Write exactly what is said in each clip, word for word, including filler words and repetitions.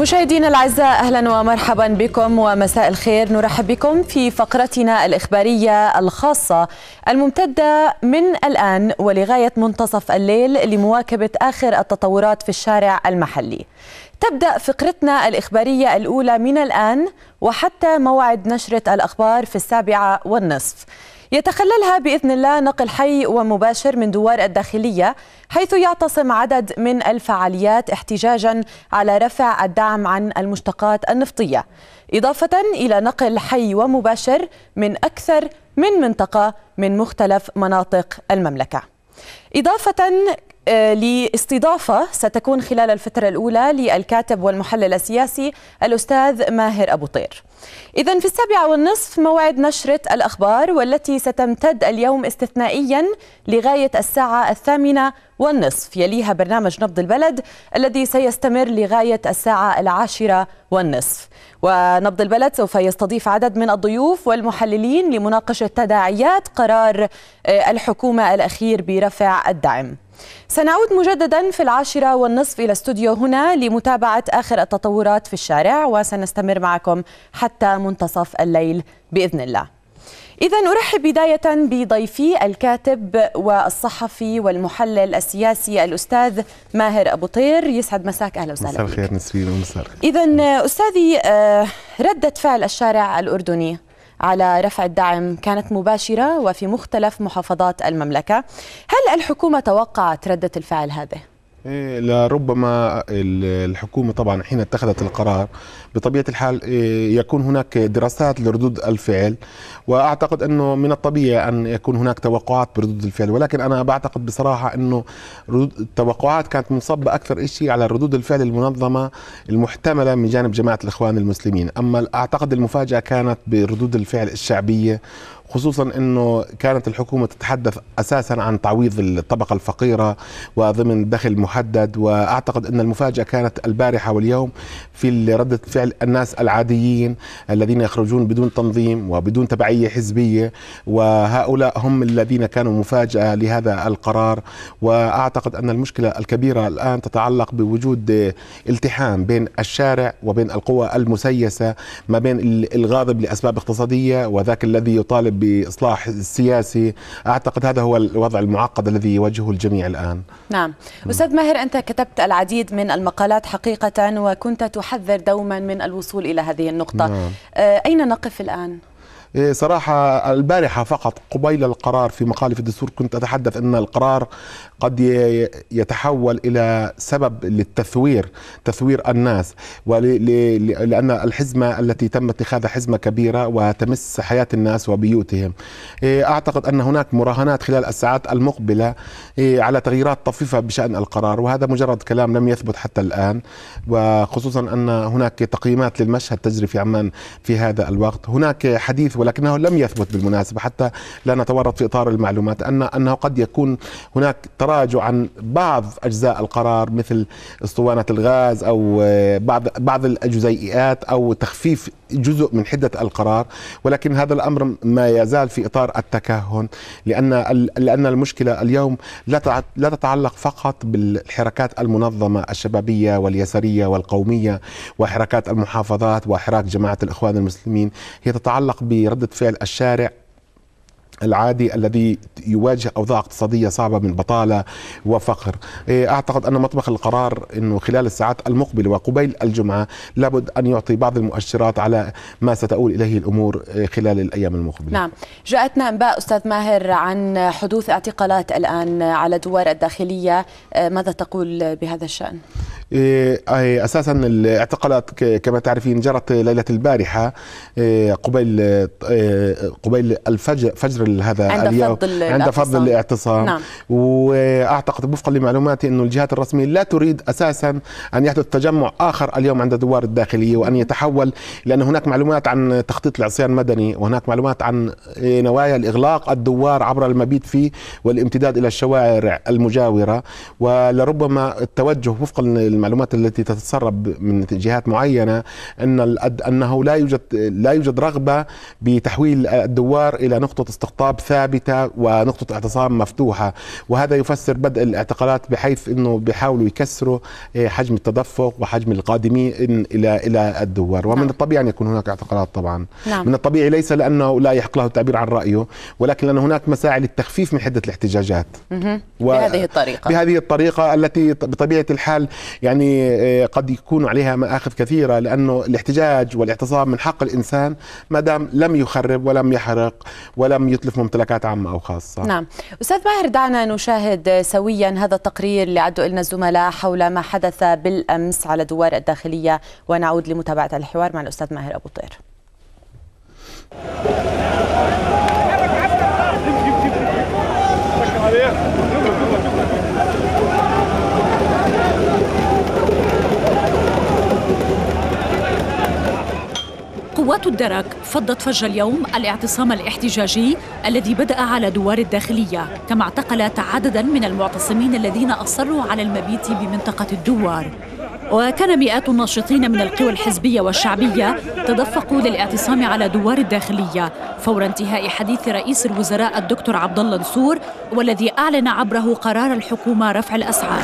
مشاهدينا الأعزاء، أهلا ومرحبا بكم ومساء الخير. نرحب بكم في فقرتنا الإخبارية الخاصة الممتدة من الآن ولغاية منتصف الليل لمواكبة آخر التطورات في الشارع المحلي. تبدأ فقرتنا الإخبارية الأولى من الآن وحتى موعد نشرة الأخبار في السابعة والنصف. يتخللها بإذن الله نقل حي ومباشر من دوار الداخلية، حيث يعتصم عدد من الفعاليات احتجاجا على رفع الدعم عن المشتقات النفطية، إضافة إلى نقل حي ومباشر من أكثر من منطقة من مختلف مناطق المملكة، إضافة لاستضافة ستكون خلال الفترة الأولى للكاتب والمحلل السياسي الأستاذ ماهر أبو طير. إذن في السابعة والنصف موعد نشرة الأخبار، والتي ستمتد اليوم استثنائيا لغاية الساعة الثامنة والنصف. يليها برنامج نبض البلد الذي سيستمر لغاية الساعة العاشرة والنصف. ونبض البلد سوف يستضيف عدد من الضيوف والمحللين لمناقشة تداعيات قرار الحكومة الأخير برفع الدعم. سنعود مجددا في العاشرة والنصف إلى استوديو هنا لمتابعة آخر التطورات في الشارع، وسنستمر معكم حتى منتصف الليل بإذن الله. إذا أرحب بداية بضيفي الكاتب والصحفي والمحلل السياسي الأستاذ ماهر أبو طير. يسعد مساك، أهلا وسهلا. مساء الخير نسرين ومساء الخير. إذا أستاذي، ردة فعل الشارع الأردني على رفع الدعم كانت مباشرة وفي مختلف محافظات المملكة. هل الحكومة توقعت ردة الفعل هذه؟ لربما الحكومة طبعا حين اتخذت القرار بطبيعة الحال يكون هناك دراسات لردود الفعل، وأعتقد أنه من الطبيعي أن يكون هناك توقعات بردود الفعل، ولكن أنا بعتقد بصراحة أنه التوقعات كانت منصبة أكثر شيء على ردود الفعل المنظمة المحتملة من جانب جماعة الإخوان المسلمين. أما أعتقد المفاجأة كانت بردود الفعل الشعبية، خصوصا أنه كانت الحكومة تتحدث أساسا عن تعويض الطبقة الفقيرة وضمن دخل محدد. وأعتقد أن المفاجأة كانت البارحة واليوم في ردة فعل الناس العاديين الذين يخرجون بدون تنظيم وبدون تبعية حزبية، وهؤلاء هم الذين كانوا مفاجأة لهذا القرار. وأعتقد أن المشكلة الكبيرة الآن تتعلق بوجود التحام بين الشارع وبين القوى المسيسة، ما بين الغاضب لأسباب اقتصادية وذاك الذي يطالب بإصلاح السياسي. أعتقد هذا هو الوضع المعقد الذي يواجهه الجميع الآن. نعم. أستاذ ماهر، أنت كتبت العديد من المقالات حقيقة، وكنت تحذر دوما من الوصول إلى هذه النقطة. نعم. أين نقف الآن؟ صراحة البارحة فقط قبيل القرار في مقالي في الدستور كنت أتحدث أن القرار قد يتحول إلى سبب للتثوير، تثوير الناس، ولأن الحزمة التي تم اتخاذها حزمة كبيرة وتمس حياة الناس وبيوتهم. أعتقد أن هناك مراهنات خلال الساعات المقبلة على تغييرات طفيفة بشأن القرار، وهذا مجرد كلام لم يثبت حتى الآن، وخصوصا أن هناك تقييمات للمشهد تجري في عمان في هذا الوقت. هناك حديث ولكنه لم يثبت بالمناسبة، حتى لا نتورط في إطار المعلومات، أن أنه قد يكون هناك تراجع عن بعض أجزاء القرار مثل اسطوانة الغاز أو بعض بعض الجزيئات أو تخفيف جزء من حدة القرار، ولكن هذا الأمر ما يزال في إطار التكهن، لأن لأن المشكلة اليوم لا لا تتعلق فقط بالحركات المنظمة الشبابية واليسارية والقومية وحركات المحافظات وحراك جماعة الإخوان المسلمين، هي تتعلق بردة فعل الشارع العادي الذي يواجه أوضاع اقتصادية صعبة من بطالة وفقر. أعتقد أن مطبخ القرار أنه خلال الساعات المقبلة وقبيل الجمعة لابد أن يعطي بعض المؤشرات على ما ستؤول إليه الأمور خلال الأيام المقبلة. نعم. جاءتنا أنباء أستاذ ماهر عن حدوث اعتقالات الآن على دوار الداخلية، ماذا تقول بهذا الشأن؟ أساسا الاعتقالات كما تعرفين جرت ليلة البارحة قبيل قبيل الفجر فجر هذا عند اليوم فضل عند فضل الاعتصام. نعم. واعتقد وفقا لمعلوماتي انه الجهات الرسميه لا تريد اساسا ان يحدث تجمع اخر اليوم عند دوار الداخليه وان يتحول، لان هناك معلومات عن تخطيط لعصيان مدني، وهناك معلومات عن نوايا الاغلاق الدوار عبر المبيت فيه والامتداد الى الشوارع المجاوره، ولربما التوجه وفقا المعلومات التي تتسرب من جهات معينة أن أنه لا يوجد لا يوجد رغبة بتحويل الدوار إلى نقطة استقطاب ثابتة ونقطة اعتصام مفتوحة، وهذا يفسر بدء الاعتقالات بحيث أنه بيحاولوا يكسروا حجم التدفق وحجم القادمين إلى إلى الدوار. ومن نعم. الطبيعي أن يكون هناك اعتقالات طبعا. نعم. من الطبيعي ليس لأنه لا يحق له التعبير عن رأيه، ولكن لأن هناك مساعي للتخفيف من حدة الاحتجاجات بهذه الطريقة بهذه الطريقة التي بطبيعة الحال يعني قد يكون عليها مآخذ كثيرة، لأنه الاحتجاج والاعتصام من حق الإنسان ما دام لم يخرب ولم يحرق ولم يتلف ممتلكات عامة أو خاصة. نعم. أستاذ ماهر، دعنا نشاهد سويا هذا التقرير اللي عدوا لنا الزملاء حول ما حدث بالأمس على دوار الداخلية، ونعود لمتابعة الحوار مع الأستاذ ماهر أبو طير. قوات الدرك فضت فجر اليوم الاعتصام الاحتجاجي الذي بدأ على دوار الداخلية، كما اعتقلت عددا من المعتصمين الذين أصروا على المبيت بمنطقة الدوار. وكان مئات الناشطين من القوى الحزبية والشعبية تدفقوا للاعتصام على دوار الداخلية فور انتهاء حديث رئيس الوزراء الدكتور عبد الله نصور، والذي أعلن عبره قرار الحكومة رفع الأسعار.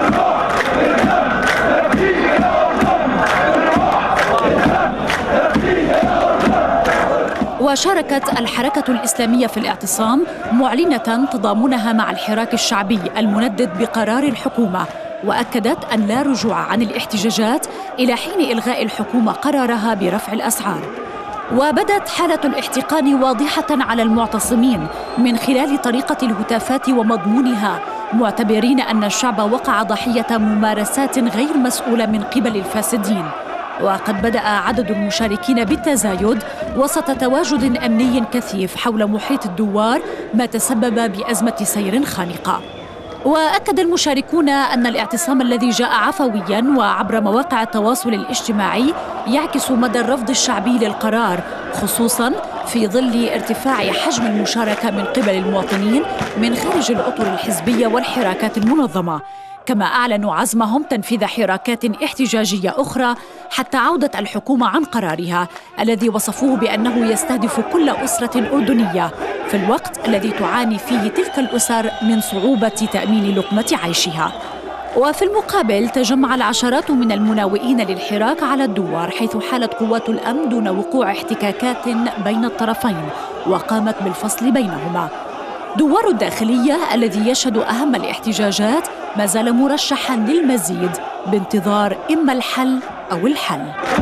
وشاركت الحركة الإسلامية في الاعتصام معلنة تضامنها مع الحراك الشعبي المندد بقرار الحكومة، وأكدت أن لا رجوع عن الاحتجاجات إلى حين إلغاء الحكومة قرارها برفع الأسعار. وبدت حالة الاحتقان واضحة على المعتصمين من خلال طريقة الهتافات ومضمونها، معتبرين أن الشعب وقع ضحية ممارسات غير مسؤولة من قبل الفاسدين. وقد بدأ عدد المشاركين بالتزايد وسط تواجد أمني كثيف حول محيط الدوار، ما تسبب بأزمة سير خانقة. وأكد المشاركون أن الاعتصام الذي جاء عفوياً وعبر مواقع التواصل الاجتماعي يعكس مدى الرفض الشعبي للقرار، خصوصاً في ظل ارتفاع حجم المشاركة من قبل المواطنين من خارج الأطر الحزبية والحراكات المنظمة. كما أعلنوا عزمهم تنفيذ حراكات احتجاجية أخرى حتى عودة الحكومة عن قرارها الذي وصفوه بأنه يستهدف كل أسرة أردنية في الوقت الذي تعاني فيه تلك الأسر من صعوبة تأمين لقمة عيشها. وفي المقابل تجمع العشرات من المناوئين للحراك على الدوار، حيث حالت قوات الأمن دون وقوع احتكاكات بين الطرفين وقامت بالفصل بينهما. دوار الداخلية الذي يشهد أهم الاحتجاجات ما زال مرشحاً للمزيد بانتظار إما الحل أو الحل.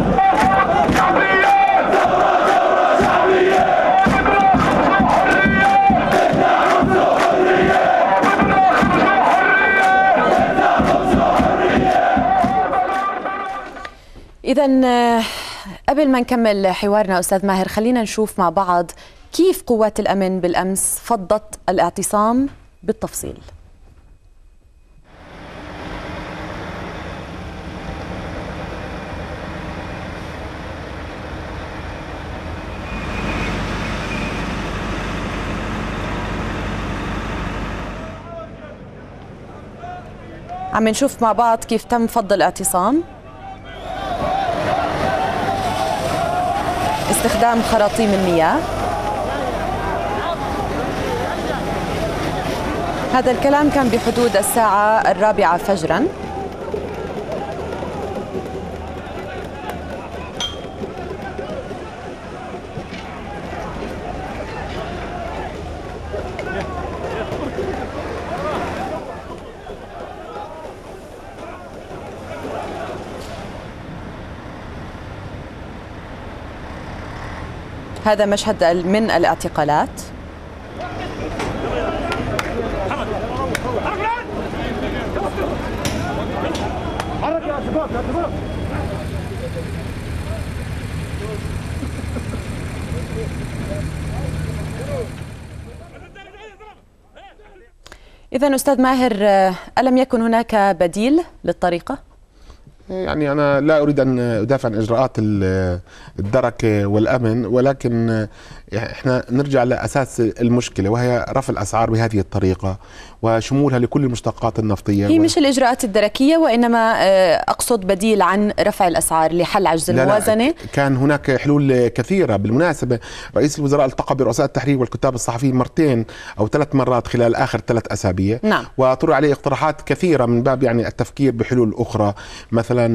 إذن قبل ما نكمل حوارنا أستاذ ماهر، خلينا نشوف مع بعض كيف قوات الأمن بالأمس فضت الاعتصام بالتفصيل. عم نشوف مع بعض كيف تم فض الاعتصام، استخدام خراطيم المياه. هذا الكلام كان بحدود الساعة الرابعة فجراً. هذا مشهد من الاعتقالات. إذن أستاذ ماهر، ألم يكن هناك بديل للطريقة؟ يعني أنا لا أريد أن أدافع عن إجراءات الدرك والأمن، ولكن إحنا نرجع لأساس المشكلة، وهي رفع الأسعار بهذه الطريقة وشمولها لكل المشتقات النفطية. هي مش الإجراءات الدركية، وإنما أقصد بديل عن رفع الأسعار لحل عجز الموازنة. لا لا، كان هناك حلول كثيرة. بالمناسبة رئيس الوزراء التقى برؤساء التحرير والكتاب الصحفيين مرتين أو ثلاث مرات خلال آخر ثلاث أسابيع. نعم. وطرح عليه اقتراحات كثيرة من باب يعني التفكير بحلول أخرى، مثلا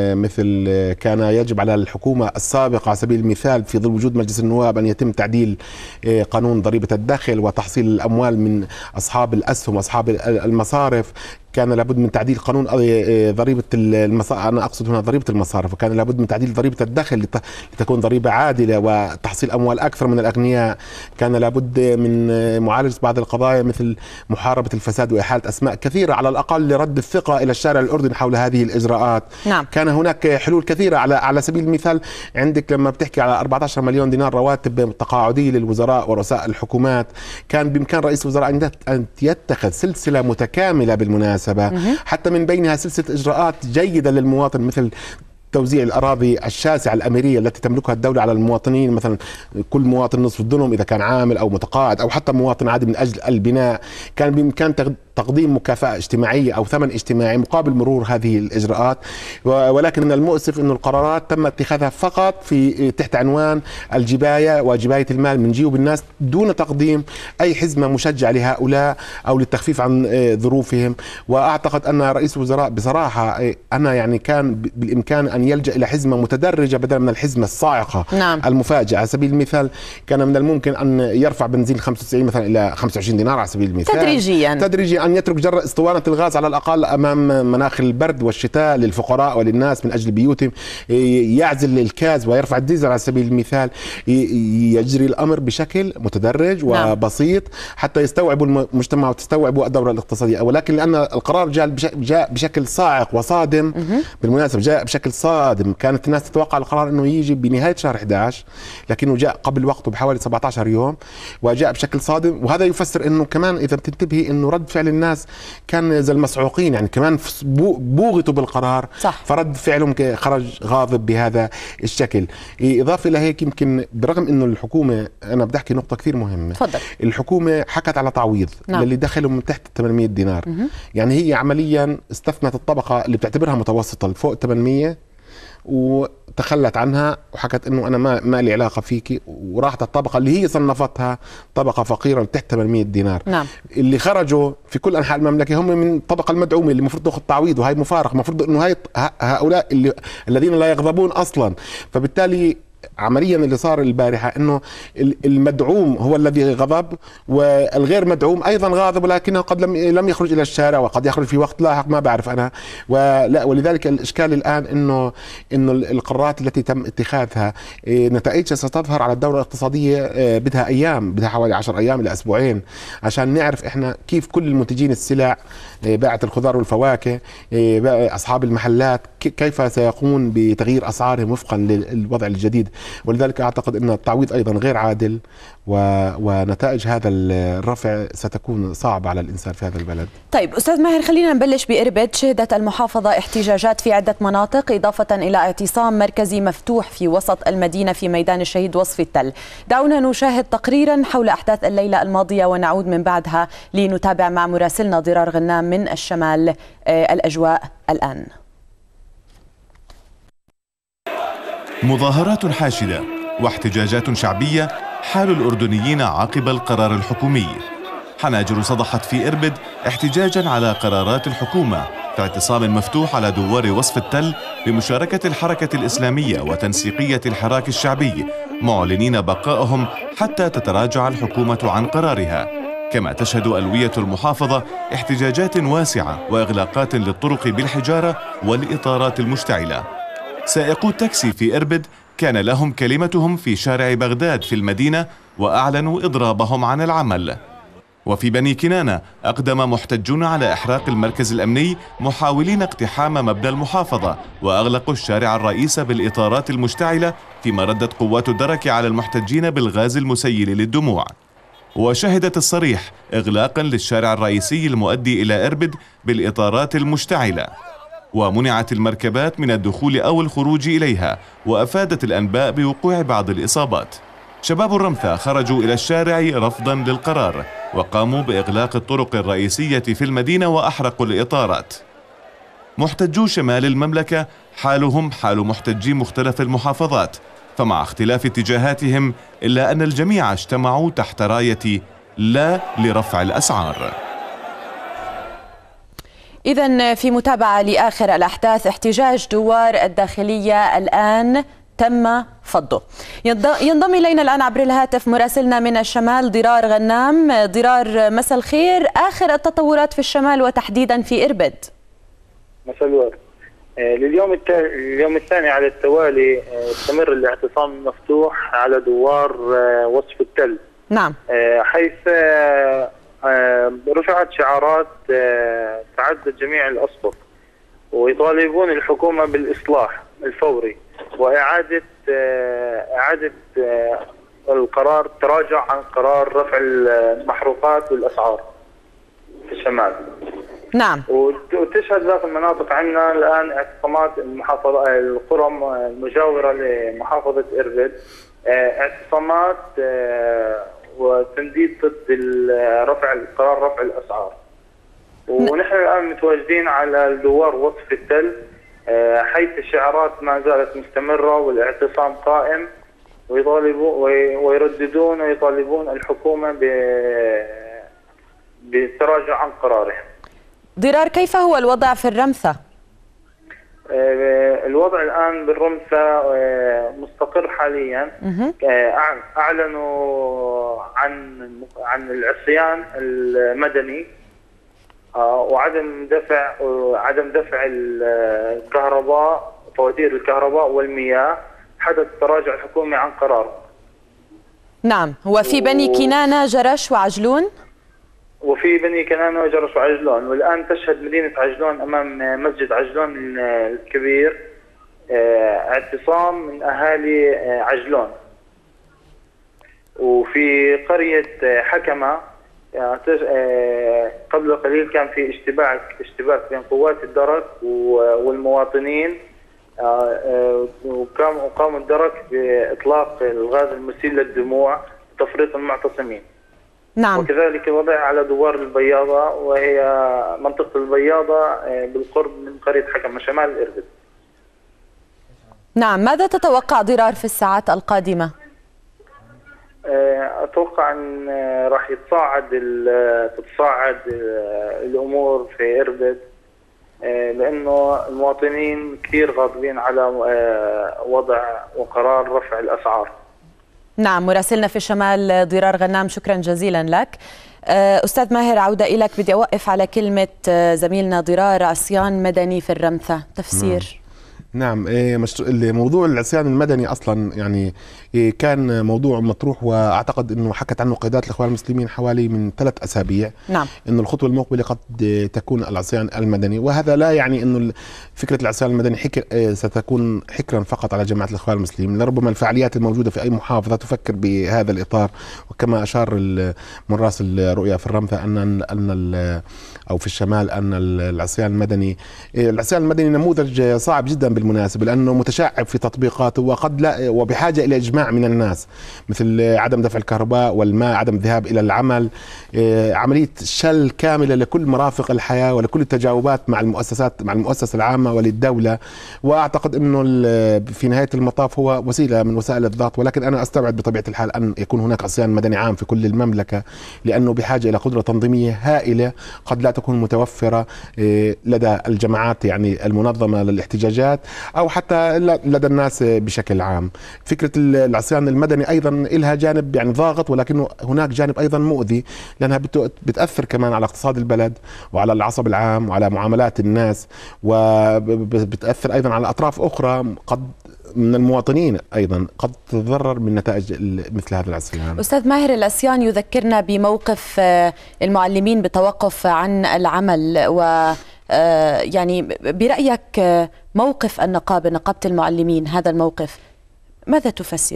مثل كان يجب على الحكومة السابقة على سبيل المثال في ظل وجود مجلس النواب أن يتم تعديل قانون ضريبة الدخل وتحصيل الأموال من أصحاب الأسهم وأصحاب المصارف. كان لابد من تعديل قانون ضريبة المصارف، أنا أقصد هنا ضريبة المصارف، وكان لابد من تعديل ضريبة الدخل لتكون ضريبة عادلة وتحصيل أموال أكثر من الأغنياء. كان لابد من معالجة بعض القضايا مثل محاربة الفساد وإحالة أسماء كثيرة على الأقل لرد الثقة إلى الشارع الأردني حول هذه الإجراءات. نعم. كان هناك حلول كثيرة. على على سبيل المثال عندك لما بتحكي على أربعة عشر مليون دينار رواتب تقاعدية للوزراء ورؤساء الحكومات، كان بإمكان رئيس الوزراء أن يتخذ سلسلة متكاملة بالمناسبة، حتى من بينها سلسلة إجراءات جيدة للمواطن، مثل توزيع الأراضي الشاسعة الأميرية التي تملكها الدولة على المواطنين، مثلا كل مواطن نصف الدنم إذا كان عامل أو متقاعد أو حتى مواطن عادي من أجل البناء. كان بإمكان تقديم مكافأة اجتماعية أو ثمن اجتماعي مقابل مرور هذه الإجراءات. ولكن من المؤسف أن القرارات تم اتخاذها فقط في تحت عنوان الجباية وجباية المال من جيوب الناس، دون تقديم أي حزمة مشجعة لهؤلاء أو للتخفيف عن ظروفهم. وأعتقد أن رئيس الوزراء بصراحة أنا يعني كان بالإمكان أن يلجأ إلى حزمة متدرجة بدلا من الحزمة الصاعقة. نعم. المفاجئة. على سبيل المثال كان من الممكن أن يرفع بنزين خمسة وتسعين مثلا إلى خمسة وعشرين دينار على سبيل المثال، تدريجيا تدريجيا أن يترك جرة اسطوانة الغاز على الأقل أمام مناخ البرد والشتاء للفقراء وللناس من أجل بيوتهم، يعزل الكاز ويرفع الديزل على سبيل المثال. يجري الأمر بشكل متدرج وبسيط حتى يستوعبوا المجتمع وتستوعبوا الدورة الاقتصادية. ولكن لأن القرار جاء جاء بشكل صاعق وصادم، بالمناسبة جاء بشكل صادم، كانت الناس تتوقع القرار أنه يجي بنهاية شهر أحد عشر، لكنه جاء قبل وقته بحوالي سبعة عشر يوم وجاء بشكل صادم. وهذا يفسر أنه كمان إذا بتنتبهي أنه رد فعل الناس كان زي المصعوقين، يعني كمان بوغتوا بالقرار. صح. فرد فعلهم خرج غاضب بهذا الشكل. إضافة إلى هيك يمكن برغم أنه الحكومة، أنا بدي أحكي نقطة كثير مهمة. فضل. الحكومة حكت على تعويض. نعم. للي دخلوا من تحت ثمانمئة دينار. مه. يعني هي عمليا استثنت الطبقة اللي بتعتبرها متوسطة فوق ثمانمئة وتخلت عنها وحكت انه انا ما ما لي علاقه فيكي، وراحت الطبقه اللي هي صنفتها طبقه فقيره تحت ثمانمئة دينار. نعم. اللي خرجوا في كل انحاء المملكه هم من الطبقه المدعومه اللي المفروض تاخذ تعويض، وهي مفارقه، المفروض انه هاي هؤلاء اللي الذين لا يغضبون اصلا. فبالتالي عمليا اللي صار البارحة انه المدعوم هو الذي غضب والغير مدعوم ايضا غاضب، ولكنه قد لم لم يخرج الى الشارع وقد يخرج في وقت لاحق ما بعرف انا. ولا ولذلك الاشكال الان انه انه القرارات التي تم اتخاذها نتائجها ستظهر على الدورة الاقتصادية بدها ايام، بدها حوالي عشر ايام الى اسبوعين عشان نعرف احنا كيف كل المنتجين السلع، باعة الخضار والفواكه، اصحاب المحلات، كيف سيقومون بتغيير اسعارهم وفقا للوضع الجديد. ولذلك أعتقد أن التعويض أيضا غير عادل، و... ونتائج هذا الرفع ستكون صعبة على الإنسان في هذا البلد. طيب أستاذ ماهر، خلينا نبلش بإربد. شهدت المحافظة احتجاجات في عدة مناطق إضافة إلى اعتصام مركزي مفتوح في وسط المدينة في ميدان الشهيد وصفي التل. دعونا نشاهد تقريرا حول أحداث الليلة الماضية ونعود من بعدها لنتابع مع مراسلنا ضرار غنام من الشمال الأجواء الآن. مظاهرات حاشدة واحتجاجات شعبية حال الأردنيين عقب القرار الحكومي. حناجر صدحت في إربد احتجاجا على قرارات الحكومة في اعتصام مفتوح على دوار وصف التل بمشاركة الحركة الإسلامية وتنسيقية الحراك الشعبي، معلنين بقائهم حتى تتراجع الحكومة عن قرارها. كما تشهد ألوية المحافظة احتجاجات واسعة وإغلاقات للطرق بالحجارة والإطارات المشتعلة. سائقو التاكسي في إربد كان لهم كلمتهم في شارع بغداد في المدينة وأعلنوا إضرابهم عن العمل. وفي بني كنانة أقدم محتجون على إحراق المركز الأمني محاولين اقتحام مبنى المحافظة وأغلقوا الشارع الرئيس بالإطارات المشتعلة، فيما ردت قوات الدرك على المحتجين بالغاز المسيل للدموع. وشهدت الصريح إغلاقا للشارع الرئيسي المؤدي إلى إربد بالإطارات المشتعلة. ومنعت المركبات من الدخول أو الخروج إليها، وأفادت الأنباء بوقوع بعض الإصابات. شباب الرمثا خرجوا إلى الشارع رفضا للقرار، وقاموا بإغلاق الطرق الرئيسية في المدينة وأحرقوا الإطارات. محتجو شمال المملكة حالهم حال محتجي مختلف المحافظات، فمع اختلاف اتجاهاتهم إلا أن الجميع اجتمعوا تحت راية لا لرفع الأسعار. إذن في متابعة لآخر الأحداث، احتجاج دوار الداخلية الآن تم فضه. ينضم إلينا الآن عبر الهاتف مراسلنا من الشمال ضرار غنام. ضرار، مساء الخير، آخر التطورات في الشمال وتحديدا في إربد. مساء الورد. لليوم اليوم الثاني على التوالي استمر الاعتصام المفتوح على دوار وصف التل. نعم. حيث رفعت شعارات تعدد جميع الأسقف، ويطالبون الحكومة بالإصلاح الفوري وإعادة إعادة القرار، التراجع عن قرار رفع المحروقات والأسعار في الشمال. نعم. وتشهد باقي المناطق عندنا الآن اعتصامات المحافظة القرى المجاورة لمحافظة إربد، اعتصامات وتنديد ضد رفع قرار رفع الأسعار. ونحن الآن متواجدين على الدوار وصف التل، حيث الشعارات ما زالت مستمرة والاعتصام قائم، ويطالبون ويرددون ويطالبون الحكومة بالتراجع عن قراره. ضرار، كيف هو الوضع في الرمثا؟ الوضع الآن بالرمثا مستقر حاليا. أعلنوا عن عن العصيان المدني وعدم دفع عدم دفع الكهرباء، فواتير الكهرباء والمياه، حدث تراجع حكومي عن قراره. نعم. هو في بني كنانة، جرش وعجلون؟ وفي بني كنانة وجرش وعجلون. والآن تشهد مدينة عجلون أمام مسجد عجلون الكبير اعتصام من أهالي عجلون. وفي قرية حكمة قبل قليل كان في اشتباك اشتباك بين قوات الدرك والمواطنين، وقام الدرك بإطلاق الغاز المسيل للدموع وتفريط المعتصمين. نعم. وكذلك الوضع على دوار البياضة، وهي منطقة البياضة بالقرب من قرية حكمة شمال إربد. نعم. ماذا تتوقع ضرار في الساعات القادمة؟ أتوقع أن راح يتصاعد تتصاعد الأمور في إربد، لأنه المواطنين كثير غاضبين على وضع وقرار رفع الأسعار. نعم. مراسلنا في الشمال ضرار غنام، شكرا جزيلا لك. أستاذ ماهر، عودة إليك. بدي أوقف على كلمة زميلنا ضرار، عصيان مدني في الرمثا، تفسير. نعم. موضوع العصيان المدني اصلا يعني كان موضوع مطروح، واعتقد انه حكت عنه قيادات الاخوان المسلمين حوالي من ثلاث اسابيع. نعم. انه الخطوه المقبله قد تكون العصيان المدني، وهذا لا يعني انه فكره العصيان المدني حكر ستكون حكرا فقط على جماعه الاخوان المسلمين. لربما الفعاليات الموجوده في اي محافظه تفكر بهذا الاطار، وكما اشار مراسل الرؤيا في الرمثا ان ان او في الشمال ان العصيان المدني العصيان المدني نموذج صعب جدا بالمناسبة، لأنه متشعب في تطبيقاته، وقد لا وبحاجة إلى إجماع من الناس، مثل عدم دفع الكهرباء والماء، عدم الذهاب إلى العمل، عملية شل كاملة لكل مرافق الحياة ولكل التجاوبات مع المؤسسات مع المؤسسة العامة وللدولة. وأعتقد أنه في نهاية المطاف هو وسيلة من وسائل الضغط، ولكن أنا أستبعد بطبيعة الحال أن يكون هناك عصيان مدني عام في كل المملكة، لأنه بحاجة إلى قدرة تنظيمية هائلة قد لا تكون متوفرة لدى الجماعات يعني المنظمة للاحتجاجات، أو حتى لدى الناس بشكل عام. فكرة العصيان المدني أيضا لها جانب يعني ضاغط، ولكنه هناك جانب أيضا مؤذي، لأنها بتأثر كمان على اقتصاد البلد وعلى العصب العام وعلى معاملات الناس، وبتأثر أيضا على أطراف أخرى قد من المواطنين أيضا قد تتضرر من نتائج مثل هذا العصيان. أستاذ ماهر، العصيان يذكرنا بموقف المعلمين بالتوقف عن العمل، و يعني برأيك موقف النقابة نقابة المعلمين، هذا الموقف ماذا تفسره؟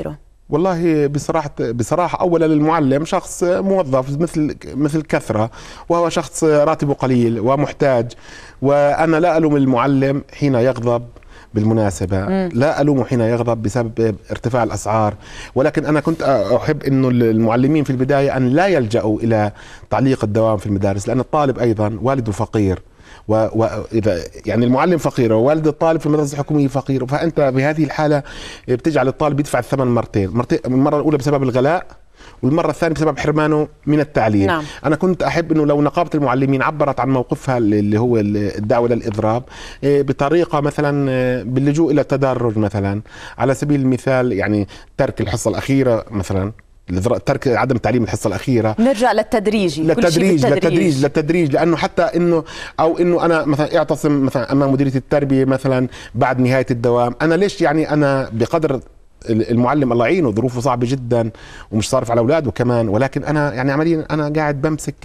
والله بصراحة بصراحة أولا المعلم شخص موظف مثل مثل كثرة، وهو شخص راتبه قليل ومحتاج، وأنا لا ألوم المعلم حين يغضب. بالمناسبة مم. لا ألومه حين يغضب بسبب ارتفاع الأسعار، ولكن أنا كنت أحب أنه المعلمين في البداية أن لا يلجأوا إلى تعليق الدوام في المدارس، لأن الطالب أيضا والده فقير، وإذا يعني المعلم فقير ووالد الطالب في المدرسة الحكومية فقير، فأنت بهذه الحالة بتجعل الطالب يدفع الثمن مرتين، مرتين المرة الأولى بسبب الغلاء، والمرة الثانية بسبب حرمانه من التعليم. نعم. أنا كنت أحب أنه لو نقابة المعلمين عبرت عن موقفها اللي هو الدعوة للإضراب بطريقة مثلا باللجوء إلى التدرج، مثلا على سبيل المثال يعني ترك الحصة الأخيرة، مثلا ترك عدم تعليم الحصه الاخيره، نرجع للتدريج للتدريج للتدريج للتدريج لانه حتى انه او انه انا مثلا اعتصم مثلا امام مديريه التربيه مثلا بعد نهايه الدوام. انا ليش يعني انا بقدر المعلم الله يعينه ظروفه صعبه جدا ومش صارف على اولاده كمان، ولكن انا يعني عمليا انا قاعد بمسك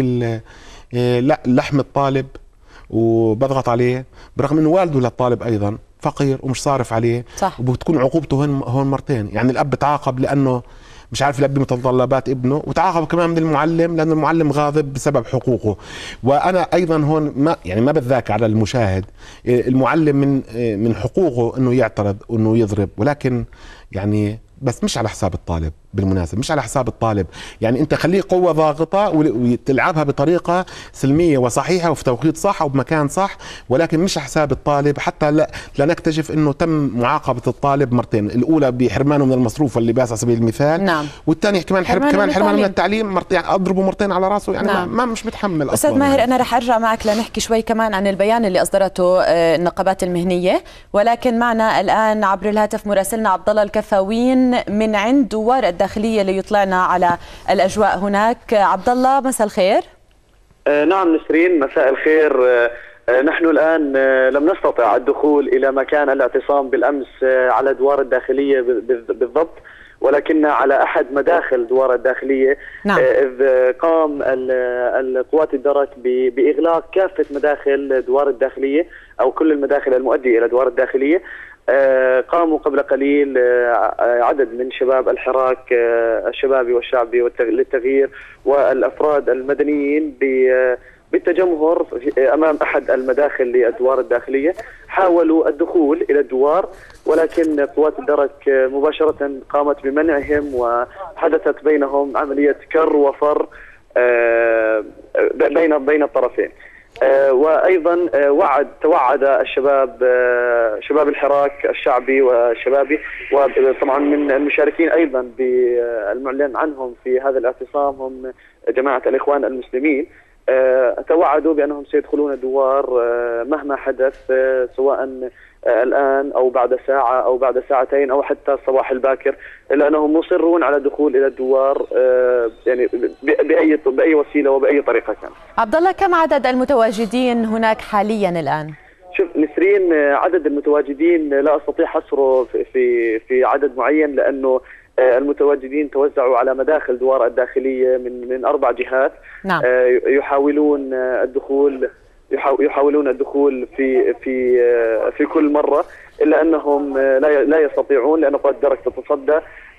لا لحم الطالب وبضغط عليه، برغم انه والده للطالب ايضا فقير ومش صارف عليه. صح. وبتكون عقوبته هون هون مرتين، يعني الاب تعاقب لانه مش عارف يلبي متطلبات ابنه، وتعاقب كمان من المعلم لأن المعلم غاضب بسبب حقوقه. وأنا أيضا هون ما يعني ما بذاك على المشاهد، المعلم من من حقوقه إنه يعترض وإنه يضرب، ولكن يعني بس مش على حساب الطالب. بالمناسبة مش على حساب الطالب، يعني انت خليه قوة ضاغطة وتلعبها بطريقة سلمية وصحيحة وفي توقيت صح وبمكان صح، ولكن مش على حساب الطالب، حتى لا, لا نكتشف انه تم معاقبة الطالب مرتين، الاولى بحرمانه من المصروف اللي باس على سبيل المثال. نعم. والثاني كمان حرم كمان حرمانه من التعليم مرتين، يعني اضربه مرتين على راسه، يعني نعم. ما مش متحمل. استاذ ماهر انا رح ارجع معك لنحكي شوي كمان عن البيان اللي اصدرته النقابات المهنية، ولكن معنا الان عبر الهاتف مراسلنا عبد الله الكفاوين من عند دوار الداخلية ليطلعنا على الأجواء هناك. عبد الله مساء الخير. آه نعم نسرين مساء الخير. آه نحن الآن آه لم نستطع الدخول إلى مكان الاعتصام بالأمس آه على دوار الداخلية بالضبط، ولكن على أحد مداخل دوار الداخلية. نعم. آه إذ قام القوات الدرك بإغلاق كافة مداخل دوار الداخلية أو كل المداخل المؤدية إلى دوار الداخلية. آه قاموا قبل قليل آه عدد من شباب الحراك آه الشبابي والشعبي للتغيير والأفراد المدنيين بالتجمهر أمام أحد المداخل للدوار الداخلية، حاولوا الدخول إلى الدوار، ولكن قوات الدرك مباشرة قامت بمنعهم وحدثت بينهم عملية كر وفر آه بين بين الطرفين. آه وايضا آه وعد توعد الشباب آه شباب الحراك الشعبي والشبابي، وطبعا من المشاركين ايضا بالمعلن عنهم في هذا الاعتصام هم جماعه الاخوان المسلمين، آه توعدوا بانهم سيدخلون الدوار آه مهما حدث، آه سواء آه الان او بعد ساعه او بعد ساعتين او حتى الصباح الباكر، الا انهم مصرون على الدخول الى الدوار آه يعني باي باي وسيله وباي طريقه كان. عبد الله كم عدد المتواجدين هناك حاليا الان؟ شوف نسرين، عدد المتواجدين لا استطيع حصره في في, في عدد معين، لانه المتواجدين توزعوا على مداخل دوار الداخليه من من اربع جهات. نعم. يحاولون الدخول يحاولون الدخول في في في كل مره، الا انهم لا لا يستطيعون لان قوات الدرك تتصدى،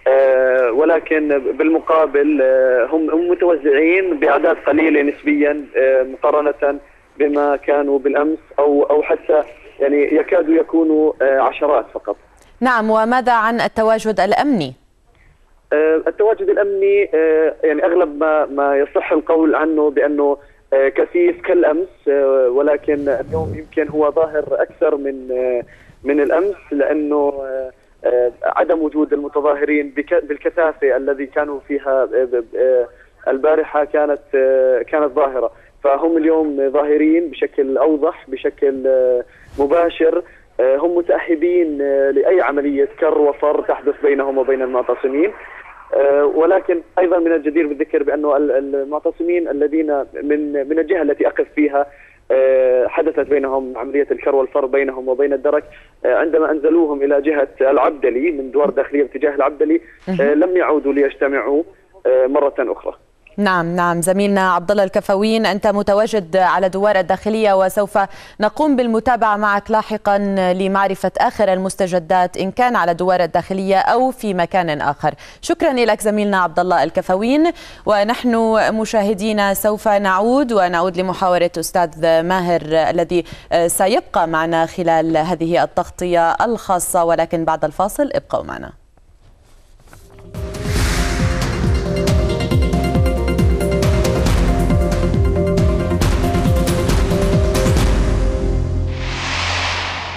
ولكن بالمقابل هم هم متوزعين باعداد قليله نسبيا مقارنه بما كانوا بالامس، او او حتى يعني يكادوا يكونوا عشرات فقط. نعم. وماذا عن التواجد الامني؟ التواجد الامني يعني اغلب ما ما يصح القول عنه بانه كثيف كالامس، ولكن اليوم يمكن هو ظاهر اكثر من من الامس، لانه عدم وجود المتظاهرين بالكثافه الذي كانوا فيها البارحه كانت كانت ظاهره، فهم اليوم ظاهرين بشكل اوضح بشكل مباشر، هم متاهبين لاي عمليه كر وفر تحدث بينهم وبين المعتصمين. ولكن ايضا من الجدير بالذكر بانه المعتصمين الذين من من الجهه التي اقف فيها حدثت بينهم عمليه الكر والفر بينهم وبين الدرك، عندما انزلوهم الى جهه العبدلي من دوار الداخليه باتجاه العبدلي لم يعودوا ليجتمعوا مره اخرى. نعم نعم زميلنا عبد الله الكفوين، أنت متواجد على دوار الداخلية وسوف نقوم بالمتابعة معك لاحقا لمعرفة آخر المستجدات إن كان على دوار الداخلية أو في مكان آخر. شكرا لك زميلنا عبد الله الكفوين. ونحن مشاهدينا سوف نعود ونعود لمحاورة أستاذ ماهر الذي سيبقى معنا خلال هذه التغطية الخاصة، ولكن بعد الفاصل ابقوا معنا.